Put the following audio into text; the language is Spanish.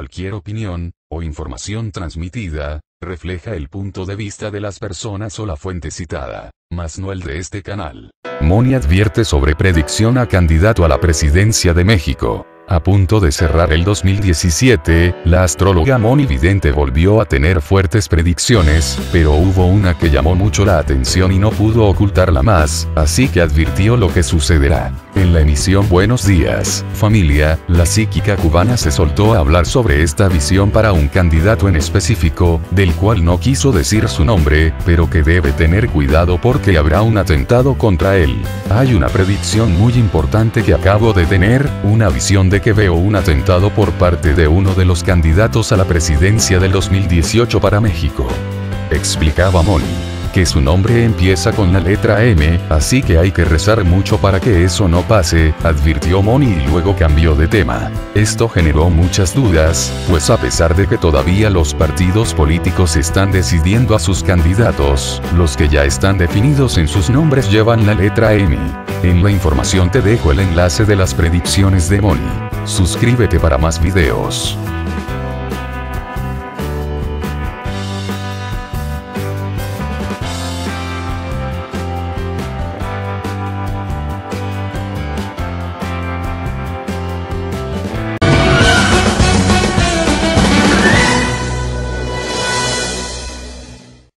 Cualquier opinión, o información transmitida, refleja el punto de vista de las personas o la fuente citada, mas no el de este canal. Moni advierte sobre predicción a candidato a la presidencia de México. A punto de cerrar el 2017, la astróloga Moni Vidente volvió a tener fuertes predicciones, pero hubo una que llamó mucho la atención y no pudo ocultarla más, así que advirtió lo que sucederá. En la emisión Buenos Días, Familia, la psíquica cubana se soltó a hablar sobre esta visión para un candidato en específico, del cual no quiso decir su nombre, pero que debe tener cuidado porque habrá un atentado contra él. Hay una predicción muy importante que acabo de tener, una visión de que veo un atentado por parte de uno de los candidatos a la presidencia del 2018 para México. Explicaba Moni, que su nombre empieza con la letra M, así que hay que rezar mucho para que eso no pase, advirtió Moni y luego cambió de tema. Esto generó muchas dudas, pues a pesar de que todavía los partidos políticos están decidiendo a sus candidatos, los que ya están definidos en sus nombres llevan la letra M. En la información te dejo el enlace de las predicciones de Moni. Suscríbete para más videos.